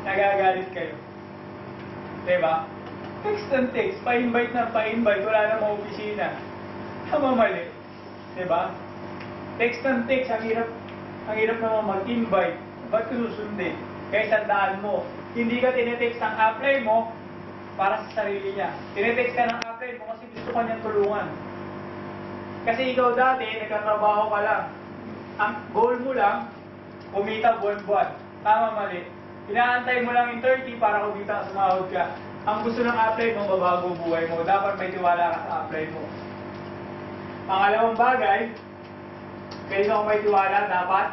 nagagalit kayo. Diba? Text and text, pa-invite na pa-invite, wala namang opisina. Tama mali. Diba? Text and text, ang hirap naman mag-invite. Ba't susundin? Kaya sandaan mo, hindi ka tinetext ang apply mo para sa sarili niya. Tinetext ka ng apply mo kasi gusto ka niyang tulungan. Kasi ikaw dati, nagkatrabaho ka lang. Ang goal mo lang, kumita buwan-buwan. Tama mali. Inaantay mo lang yung 30 para kumita, sumahod ka. Ang gusto ng apply mo, mabago buhay mo. Dapat may tiwala ka sa apply mo. Pangalawang bagay, kaya kung may tiwala, dapat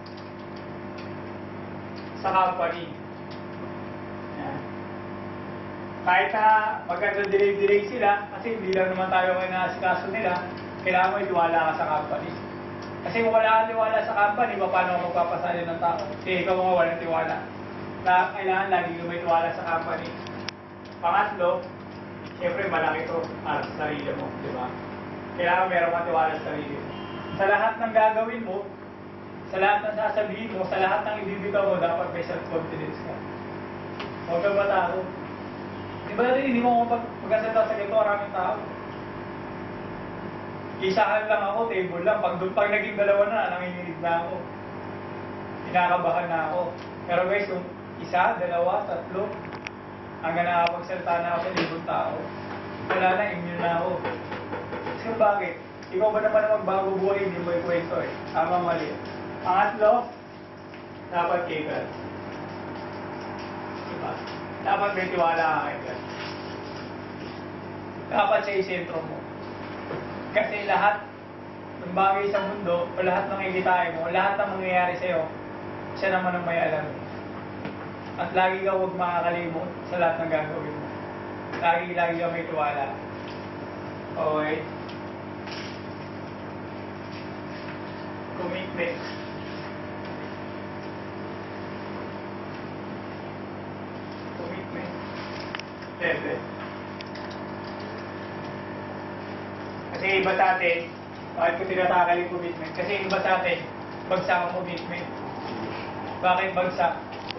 sa company. Yan. Kahit na magkaka-delay sila, kasi hindi lang naman tayo ngayon nakasikaso nila, kailangan mo itiwala ka sa company. Kasi kung wala kang tiwala sa company, paano ka magpapasaya ng tao? Kasi ikaw mga walang tiwala. Kailangan lagi ka may tiwala sa company. Pangatlo, siyempre malaki ito para sa sarili mo, di ba? Kailangan meron kang tiwala sa sarili mo. Sa lahat ng gagawin mo, sa lahat ng sasabihin mo, sa lahat ng ibibitaw mo, dapat may self-confidence ka. Huwag kang matao. Di ba natin, hindi mo magkasalita sa ganito, maraming tao. Isahan lang ako, table lang. Pag naging dalawa na, nanginginig na ako. Kinakabahan na ako. Pero guys, kung isa, dalawa, tatlo, hanggang nakapagsalita na ako sa ibang tao, wala na, immune na ako. Kasi bakit? Ikaw ba naman na magbago buhay, hindi mo ikwento eh. Tama mali. Pangatlo, dapat kay God. Diba? Dapat may tiwala ka kay God. Dapat siya isentro mo. Kasi lahat ng bagay sa mundo, o lahat ng ikitain mo, lahat ng mangyayari sa'yo, siya naman ang may alam. At lagi ka huwag makakalimot sa lahat ng gagawin mo. Lagi ka may tiwala. Okay? Commitment. Commitment. Level. Kasi iba sa atin, bakit ko tinatakal yung commitment? Kasi iba sa atin, bagsak ang commitment. Bakit bagsak?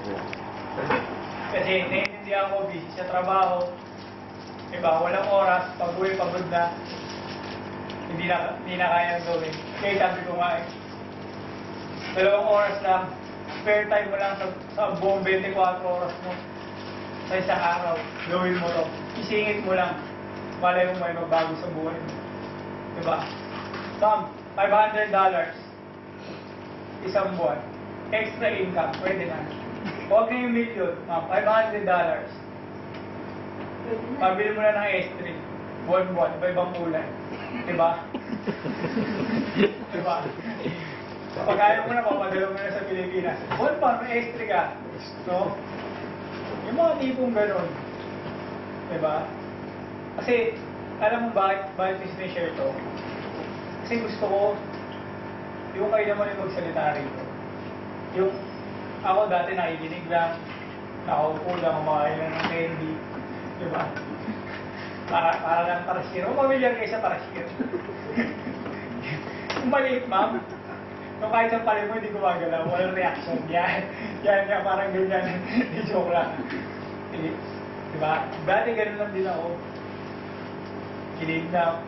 Kasi naiintindihan ko, busy sa trabaho, diba, walang oras, pag-uwi, pagod na, hindi na kaya gawin. Kaya sabi ko nga 2 oras lang, spare time mo lang sa buong 24 oras mo, sa isang araw, gawin mo to. Isingit mo lang, malay mo may magbago sa buhay mo. Diba? Some, $500, isang buwan. Extra income, pwede na. Huwag na yung million, $500. Pabili mo na ng S3, buwan-buwan, iba-ibang kulay. Diba? Diba? Pag ayaw mo na, papadala mo na sa Pilipinas. Buwan-buwan, may S3 ka. No? Yung mga tipong gano'n. Diba? Kasi, alam mo bakit ko sinishare to? Kasi gusto ko, yung kayo naman yung magsalita rito. Yung, ako dati nakikinig lang, nakaupo lang, kumakain lang ng candy. Diba? Para lang tarasir. O pamilyar kayo sa tarasir. Yung maliit, ma'am. Yung kahit sa pali mo, hindi gumagalaw. Walang reaction. Yan, parang ganyan. Joke lang. Diba? Dati ganun lang din ako. Kinig na,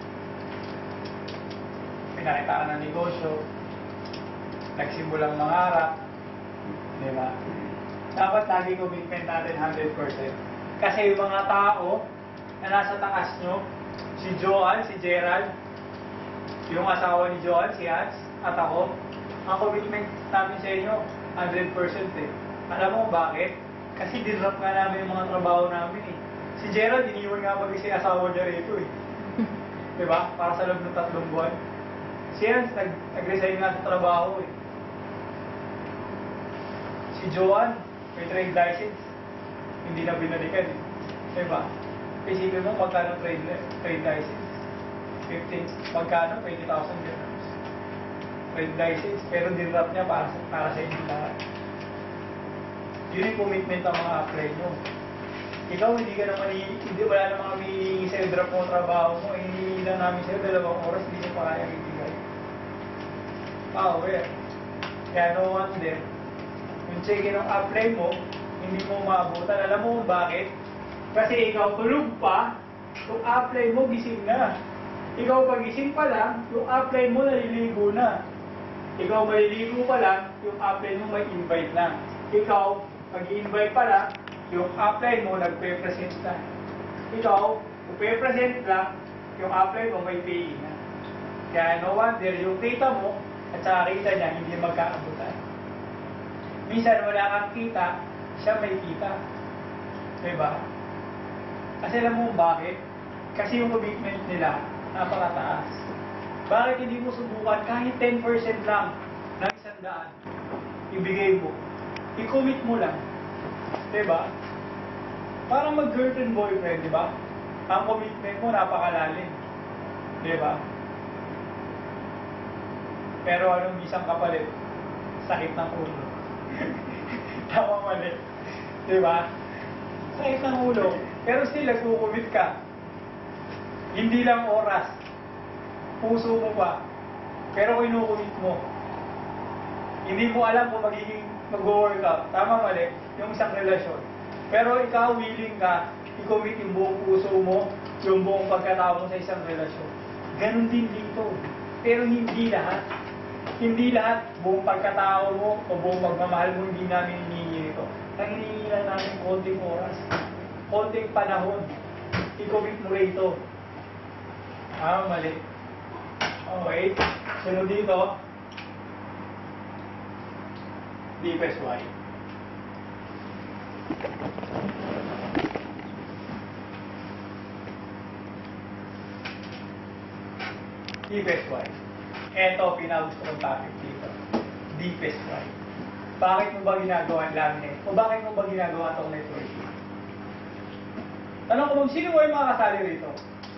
pinakita ka ng negosyo, nagsimulang mangarap, di ba? Dapat lagi commitment natin 100%. Kasi yung mga tao na nasa taas nyo, si Joan, si Gerald, yung asawa ni Joan, si Hans, at ako, ang commitment namin sa inyo, 100% eh. Alam mo bakit? Kasi dinrap nga namin yung mga trabaho namin eh. Si Gerald, iniwan nga mag-isa yung asawa niya rito eh. Diba? Para sa loob ng 3 buwan. Si Hans, nag-resign nga sa trabaho eh. Si Joan, may trade license. Hindi na binalikan eh. Diba? Isipin mo, magkano trade license? 15, magkano? 20,000 dirhams. Trade license, pero dinrap niya para sa inyo lahat. Yun yung commitment ng mga apply nyo. Ikaw, wala namang kami sa'yo drop mo trabaho mo, hindi lang namin sa'yo 2 oras, hindi mo pa kaya ibigay. Power. Kaya no wonder, yung check-in ng apply mo, hindi mo maabutan. Alam mo kung bakit? Kasi ikaw tulog pa, yung upline mo gising na. Ikaw pagising pa lang, yung upline mo naliligo na. Ikaw maliligo pa lang, yung upline mo may invite na. Ikaw, mag-invite pa lang, yung upline mo nagpe-present na. Ikaw, upe-present lang, yung upline mo may pay na. Kaya no wonder, yung kita mo at saka kita niya, hindi magkaabutan. Minsan wala kang kita, siya may kita. Diba? Kasi alam mo bakit? Kasi yung commitment nila, napakataas. Bakit hindi mo subukan kahit 10% lang ng 100, ibigay mo. I-commit mo lang. Diba? Parang mag-girlfriend boyfriend, diba? Ang commitment mo napakalalim. Diba? Pero anong isang kapalit? Sakit ng ulo. Tama mali. Diba? Sakit ng ulo. Pero still, nagkukumit ka. Hindi lang oras. Puso mo pa. Pero kinukumit mo. Hindi mo alam kung magiging mag-workout. Tama mali. Yung isang relasyon. Pero ikaw, willing ka, i-commit yung buong puso mo, yung buong pagkatao mo sa isang relasyon. Ganon din dito. Pero hindi lahat. Hindi lahat, buong pagkatao mo o buong pagmamahal mo, hindi namin hinihingi ito. Ang hinihingi lang namin konting oras, konting panahon. I-commit mo rito. Mali. Okay. Sunod dito. Deepest why. Deepest why. Eto, pinagusto kong topic dito. Deepest why. Bakit mo ba ginagawa ang laminate? O bakit mo ba ginagawa itong networking? Tanong ko sino mo yung mga kasali rito?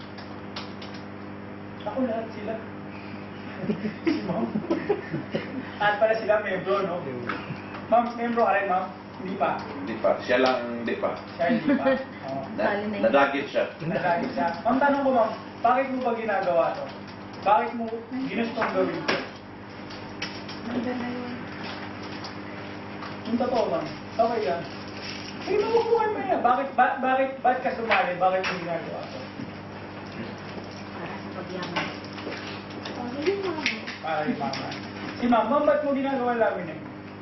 Ako lahat sila. Si Ma'am. At pala sila, membro, no? Ma'am, membro ka rin, Ma'am? Hindi pa. Hindi pa. Siya lang hindi pa. Siya hindi pa. Oh. Nadagit siya. Nadagit siya. Ma'am, tanong ko, Ma'am, bakit mo ba ginagawa to? Bakit mo ginustong gawin ko? Yung totoo, Ma'am. Okay yan. Sige, mabubuhay mo yan. Bakit ka sumali? Bakit mo ginagawa to? Para sa pagyaman. Para kay Mama. Si Ma'am, ba't mo ginagawa namin eh?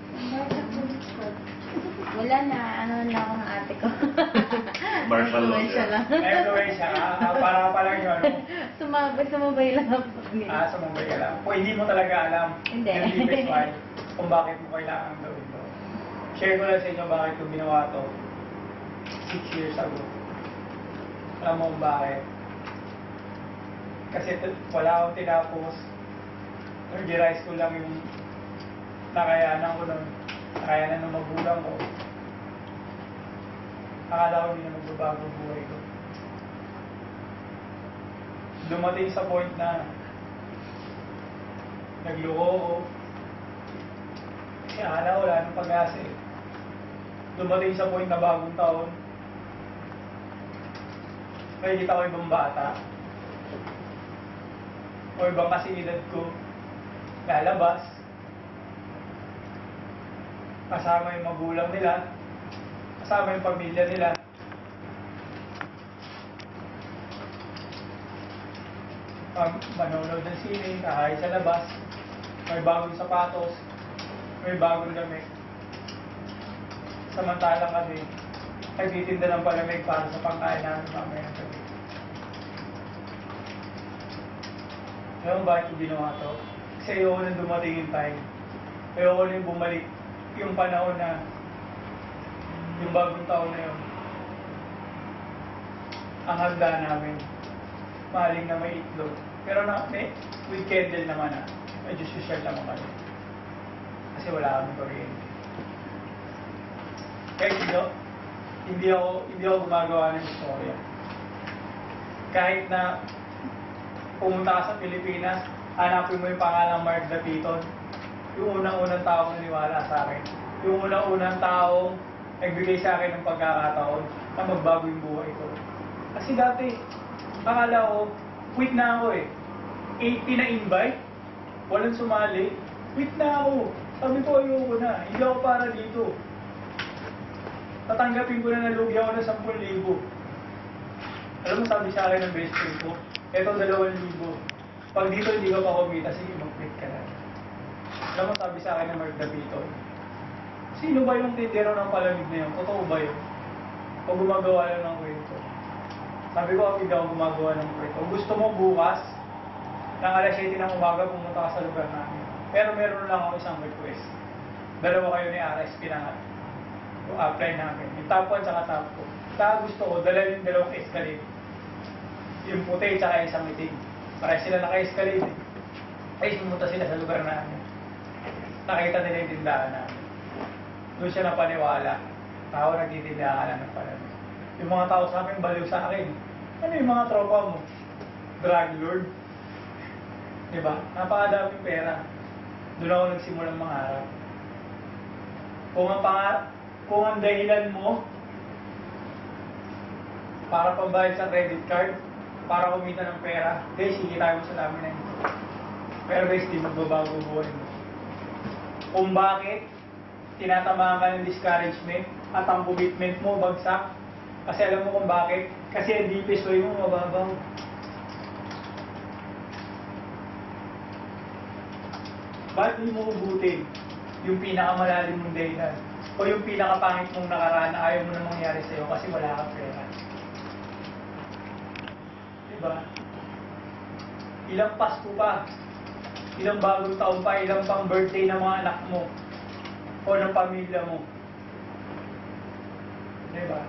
Wala na, ano na ako ng ate ko. Martial law. Influensya lang. Influensya ka. Para pa lang yun. Sumabay lang ako. Sumabay ka lang. O hindi mo talaga alam. Hindi. Yung deepest why, kung bakit mo kailangan gawin to. Share ko lang sa inyo bakit ko ginawa to 6 years ago. Alam mo kung bakit? Kasi wala akong tinapos. Third high school lang yung nakayanan ko nun. Nakayanan ng magulang ko. Akala ko hindi na magbabago ang buhay ko. Dumating sa point na nagloko ko. Kasi akala wala nang pag-asa eh. Dumating sa point na bagong taon. Nakikita ko ibang bata. O ibang kasinidad ko. Lalabas. Kasama yung magulang nila. Kasama yung pamilya nila. Manonood ng sine, kakain sa labas. May bagong sapatos. May bagong damit. Samantalang kami, nagtitinda ng palamig para sa pangkain namin mamaya ng gabi. Ngayon bakit yung ginawa to? Kasi ayoko nang dumating yung time. Ayoko nang bumalik yung panahon na yung bagong taon na yun. Ang hagda namin, maling na may itlog. Pero with candle naman medyo social naman kami. Kasi wala kami kuryente. Kaya hindi ako gumagawa ng istorya. Kahit na pumunta ka sa Pilipinas, hanapin mo yung pangalang Mark Dapiton, yung unang-unang taong naniwala sa akin. Yung unang-unang taong nagbigay sa akin ng pagkakataon na magbago yung buhay ko. Kasi dati, akala ko, quit na ako eh. 80 na invite, walang sumali, quit na ako. Sabi ko, ayoko na, hindi ako para dito. tatanggapin ko na nalugi ako ng 10,000. Alam mo, sabi sa akin ng best friend ko, eto 2,000. Pag dito hindi ka pa kumita, sige, mag-quit ka na. Alam mo, sabi sa akin ng Mark Davito, sino ba yung tindero ng palamig na yun? Totoo ba yun? O gumagawa lang ng kwento? Sabi ko, hindi ako gumagawa ng kwento. Kung gusto mo bukas, ng alas 7 ng umaga, pumunta ka sa lugar namin. Pero meron lang ako isang request. Dalawa kayo ni RSP na nga. Yung apply namin. Yung top 1 tsaka top 2. Saka gusto ko, dala yung dalawang escalade. Yung puti tsaka isang itim. Para sila naka-escalade. Ay, pumunta sila sa lugar namin. Nakita nila yung tindahan namin. Doon siya napaniwala. Tao nagtitindahan ka lang ng palamig. Yung mga tao sa akin, baliw sa akin. Ano yung mga tropa mo? Drug lord. Diba? Napakadaming pera. Doon ako nagsimulang mangarap. Kung ang dahilan mo para pambayad sa credit card, para kumita ng pera, guys, sige tayo sa lamin na ito. Pero guys, di magbabago buhay mo. Kung bakit tinatamaan ka ng discouragement at ang commitment mo bagsak, kasi alam mo kung bakit, kasi ang DPSOY mo mababaw. Bakit hindi mo ubutin yung pinakamalalim mong dahilan o yung pinakapangit mong nakaraan na ayaw mo na mangyari sa'yo kasi wala kang pera? Diba? Ilang Pasko pa, ilang bagong taon pa, ilang pang birthday ng mga anak mo o ng pamilya mo. Diba?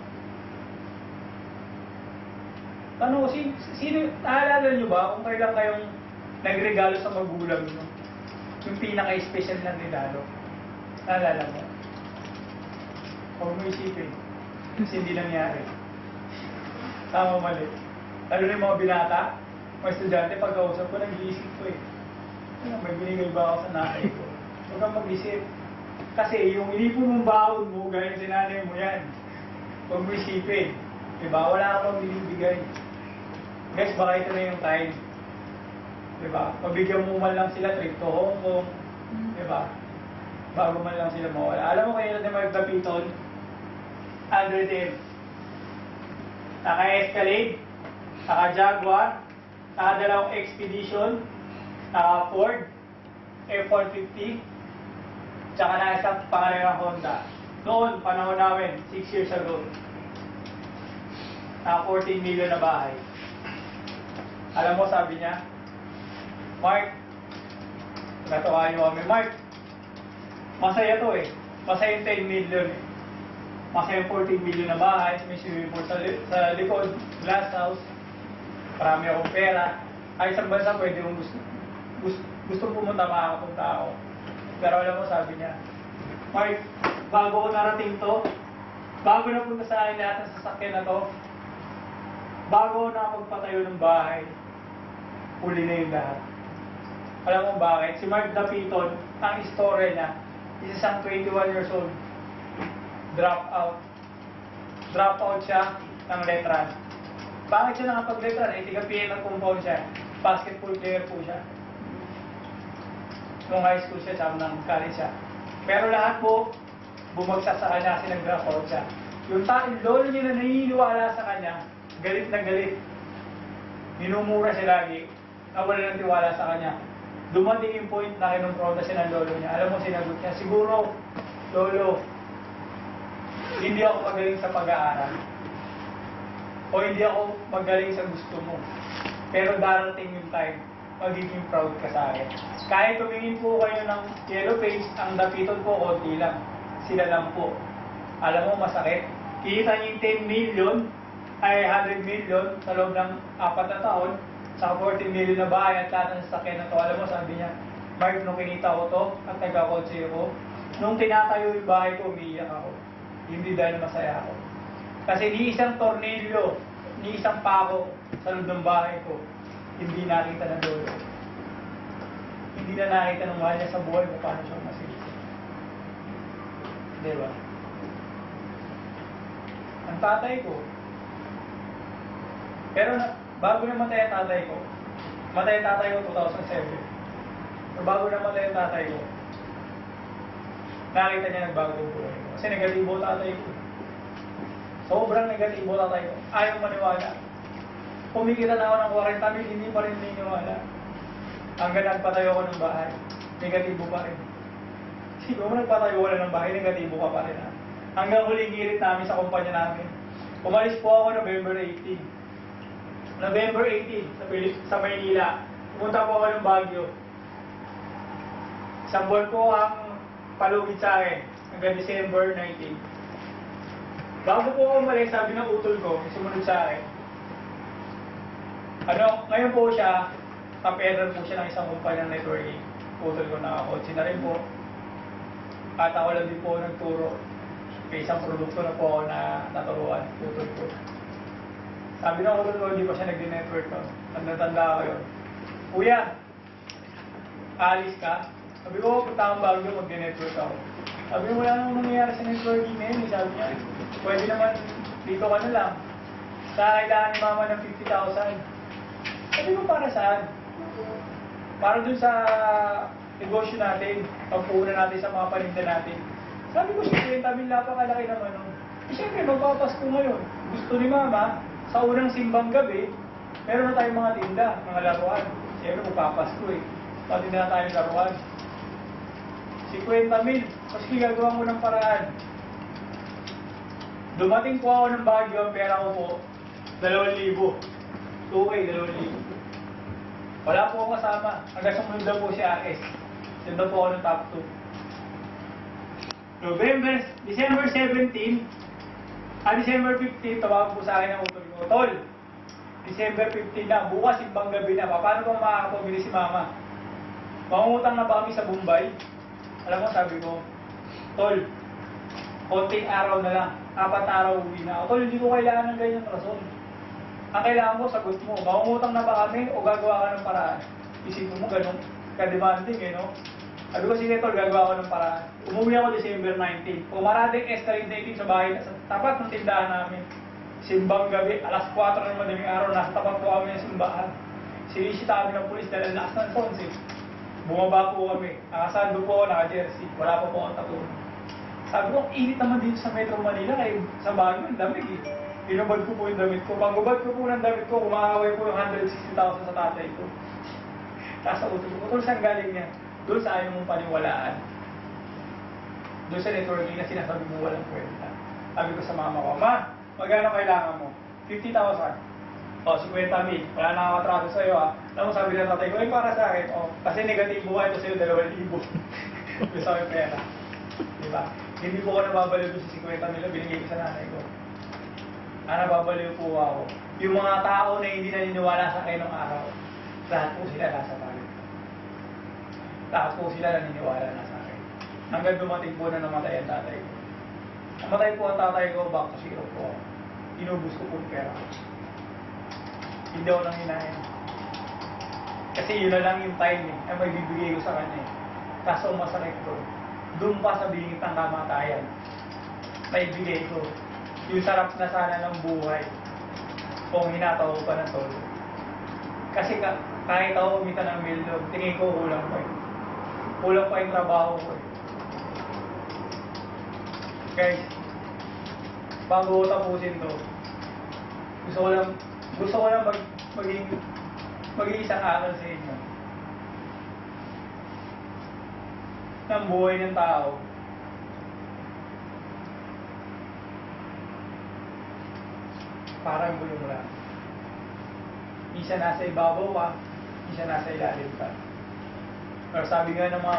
Tanong ko, sino, naalala nyo ba kung kailan kayong nagregalo sa magulang nyo? Yung pinaka-special na regalo. Naalala mo? Huwag mo isipin. Kasi hindi nangyari. Tama, mali. Lalo na yung mga binata, mga estudyante, pagkausap ko, nag-iisip ko eh. Ano, may binigay ba ako sa nanay ko? Huwag kang mag-isip. Kasi yung inipon mong baon mo, gaya sa nanay mo yan. Huwag mo isipin. Diba? Wala akong binibigay. Guys, baka ito na yung time. Diba? Pabigyan mo man lang sila trip to Hong Kong. Diba? Bago man lang sila mawala. Alam mo kayo na Mark Dapiton? Under them. Naka-Escalade, naka-Jaguar, naka-dalawang Expedition, naka-Ford, F-150, tsaka na isang pangalawang Honda. Noon, panahon namin, 6 years ago, naka-14 million na bahay. Alam mo, sabi niya, Mark, natawa niyo kami, Mark, masaya to eh. Masaya yung 10 million eh. Masaya yung 14 million na bahay, may swimming pool sa likod, glass house, marami akong pera. Ay, isang bansa pwede kung gusto pumunta, makakapunta ako. Pero alam mo, sabi niya, Mark, bago ko narating to, bago na punta sa akin lahat ng sasakyan na to, bago ko nakapagpatayo ng bahay, huli na yung lahat. Alam mo bakit? Si Mark Dapiton, ang istorya niya, isang 21 years old, drop out. Drop out siya ng letran. Bakit siya nakapag-letran? Eh, tiga-PM ng compound siya. Basketball player po siya. Nung high school siya, tsaka ng college siya. Pero lahat po, bumagsak sa kanya kasi nag-drop out siya. Yung lolo niya na naniniwala sa kanya, galit na galit. Minumura siya lagi. Nawala ng tiwala sa kanya. Dumating yung point na kinumpronta siya ng lolo niya. Alam mo, sinagot niya, siguro, lolo, hindi ako magaling sa pag-aaral. O hindi ako magaling sa gusto mo. Pero darating yung time, magiging proud ka sa akin. Kahit tumingin po kayo ng yellow page, ang Dapiton po, konti lang. Sila lang po. Alam mo, masakit. Kita niyo yung 10 million, ay 100 million sa loob ng 4 na taon, sa 14 million na bahay at lahat ng sasakyan na to. Alam mo, sabi niya, Mark, nung kinita ko to, at nagkakotse ko, nung tinatayo yung bahay ko, umiiyak ako. Hindi dahil masaya ako. Kasi ni isang tornilyo, ni isang pako sa loob ng bahay ko, hindi nakita ng lolo. Hindi na nakita ng mahal niya sa buhay kung paano siya masisi. Diba? Ang tatay ko, pero bago namatay ang tatay ko, matay ang tatay ko 2007. So bago namatay ang tatay ko, nakita niya nagbago ang buhay ko. Kasi negatibo tatay ko. Sobrang negatibo tatay ko. Ayaw maniwala. Kumikita na ako ng 40 mil, hindi pa rin niniwala. Hanggang nagpatayo ko ng bahay, negatibo pa rin. Siguro nagpatayo ko lang ng bahay, negatibo ka pa rin. Ha? Hanggang huling girit namin sa kumpanya namin. Umalis po ako November 18. November 18, sa Maynila. Pumunta po ako ng Baguio. Isang buwan po ang palugid sa akin, hanggang December 19. Bago po ako umalis, sabi ng utol ko, sumunod sa akin. Ngayon po siya, kapedral po siya ng isang kumpanya ng networking. Utol ko nakakotsi na rin po. At ako lang din po nagturo. May isang produkto na po ako na naturuan, utol ko. Sabi ng utol ko, hindi pa siya nag-network ko. Tanda ko yun. Kuya, alis ka? Sabi ko, punta akong Baguio, mag-network ako. Sabi ko, wala namang nangyayari sa networking ngayon. Sabi niya, pwede naman, dito ka na lang. Sa kailangan ni mama ng 50,000. Sabi ko, para saan? Para dun sa negosyo natin, pagpunan natin sa mga paninda natin. Sabi ko, siyempre, tabi napakalaki naman nun. Siyempre, magpapasko ngayon. Gusto ni mama, sa unang simbang gabi, meron na tayong mga tinda, mga laruan. Siyempre, magpapasko eh. Patinda na tayong laruan. 50 mil, kasi gagawa ko ng paraan. Dumating po ako ng Baguio, ang pera ko po, 2,000. 2K, 2,000. Wala po ako kasama. Hanggang sumunod daw po si RS. Yun daw po ako ng top 2. December 17, December 15, tawag po sa akin ng utol ko. Tol, December 15 na, bukas simbang gabi na. Paano ba makakapabili si mama? Mangungutang na ba kami sa Bombay? Alam mo, sabi ko, Tol, konting araw na lang, 4 araw uwi na ako. Tol, hindi ko kailangan ng ganyan rason. Ang kailangan mo, sagot mo, mangungutang na ba kami o gagawa ka ng paraan? Isipin mo, ganun, ka-demanding eh, no? Sabi ko, sige Tol, gagawa ko ng paraan. Umuwi ako December 19. Pumarating escalade 19 sa bahay, sa tapat ng tindahan namin. Simbang gabi, alas 4 ng madaling araw, nasa tapat po kami ng simbahan. Sinisita kami ng pulis dahil lakas ng phones eh. Bumaba po kami. Nakasando po ako, naka-jersey. Wala pa po akong tattoo. Sabi ko, init naman dito sa Metro Manila. Kaya sa Baguio, ang damig eh. Inubad ko po yung damit ko. Pag-ubad ko po ng damit ko, kumakaway po yung 160,000 sa tatay ko. Tapos sa utol ko, saan galing niya? Doon sa ayaw mong paniwalaan. Doon sa networking na sinasabi mo walang kwenta. Sabi ko sa mama ko, Ma, magkano kailangan mo? 50,000. O, 50 mil. Wala nakakatrato sa'yo ha. Alam mo, sabi ng tatay ko, para sa akin. O, kasi negatibo ka ito sa'yo, 2,000. Gusto ko yung pera. Diba? Hindi po ako nababaliw doon sa 50 mil na binigay ko sa nanay ko. Nababaliw po ako. Yung mga tao na hindi naniniwala sa akin ng araw, lahat po sila nasa tayo. Lahat po sila naniniwala na sa akin. Hanggang dumating po na namatay ang tatay ko. Namatay po ang tatay ko, back to zero po. Inubos ko po yung pera. Hindi ako nang hinahin. Kasi yun na lang yung time eh, na may bibigay ko sa kanya eh. Kaso masakit ko, doon pa sa bingit ng kamatayan, may bigay ko yung sarap na sana ng buhay kung hinataw ko pa ng todo. Kasi kahit ako kumita ng milyon, tingin ko kulang pa eh. Kulang pa yung trabaho ko eh. Guys, bago ko tapusin to, gusto ko lang maging isang aral sa inyo ng buhay ng tao. Parang gulong lang. Isa nasa ibabaw ka, isa nasa ilalim ka. Pero sabi nga ng mga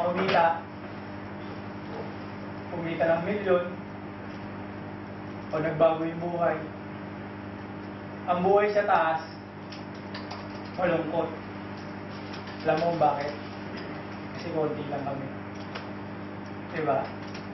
kumita ng milyon, o nagbago yung buhay. Ang buhay sa taas, malungkot. Alam mo bakit? Kasi konti lang kami. Diba?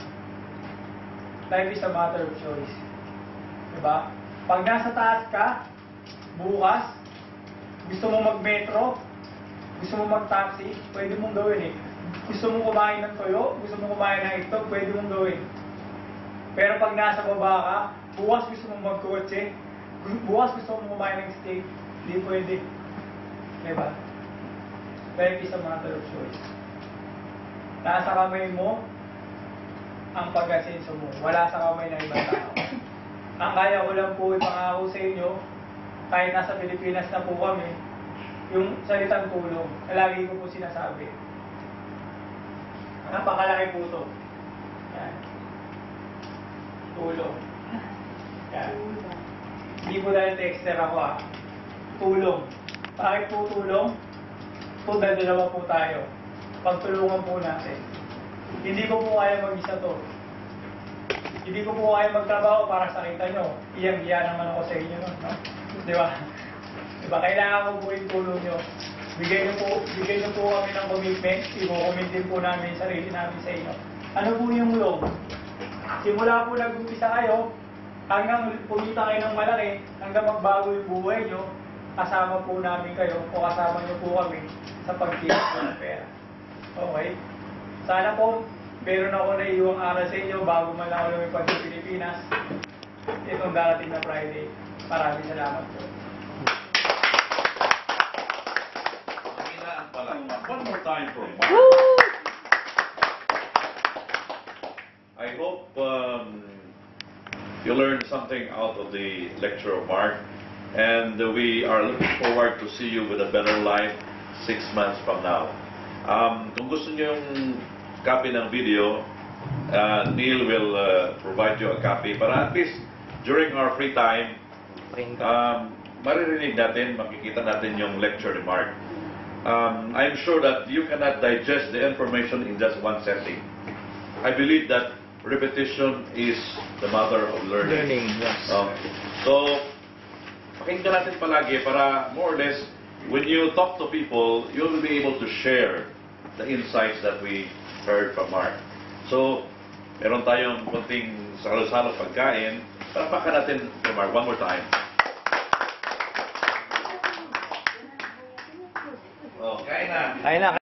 Life is a matter of choice. Diba? Pag nasa taas ka, bukas, gusto mo mag-metro, gusto mo mag-taxi, pwede mong gawin eh. Gusto mo kumain ng toyo, gusto mo kumain ng ito, pwede mong gawin. Pero pag nasa baba ka, bukas gusto mong mag-kotse, bukas gusto mong kumain ng steak, hindi pwede. Diba? Life is a matter of choice. Nasa kamay mo ang pag-asenso mo. Wala sa kamay ng ibang tao. Ang kaya ko lang po ipangako sa inyo, kahit nasa Pilipinas na po kami, yung salitang tulong, na lagi ko po sinasabi. Napakalaki po ito. Yan. Tulong. Yan. Hindi po dahil texter ako Tulong. Bakit po tulong? Po dalawa po tayo. Pagtulungan po natin. Hindi ko po kaya mag-isa to. Hindi ko po kaya magtrabaho para sa kita nyo. Iyang-iya naman ako sa inyo nun, no? Di ba? Di ba? Kailangan ko po yung tulong nyo. Bigay nyo po kami ng commitment. I-committin po namin yung sarili namin sa inyo. Ano po yung loan? Simula po nag-umpisa kayo, hanggang pumita kayo ng malaki, hanggang magbago yung buhay nyo, kasama po namin kayo o kasama nyo po kami sa pagkita ng pera. Okay? Sana po, meron ako na iwang aral sa inyo bago man ako lumipad sa Pilipinas. Itong darating na Friday. Maraming salamat po. Panghinaan pala. One more time for Mark. I hope you learned something out of the lecture of Mark. And we are looking forward to see you with a better life 6 months from now. Kung gusto niyo yung copy ng video, Neil will provide you a copy para at least during our free time, maririnig natin, makikita natin yung lecture ni Mark. I'm sure that you cannot digest the information in just one setting. I believe that repetition is the mother of learning. Yes. So, pakinggan natin palagi para more or less, when you talk to people, you will be able to share the insights that we heard from Mark. So, meron tayong konting salo-salo pagkain. Palakpakan natin kay Mark one more time. Oh, kain na. Ayun na.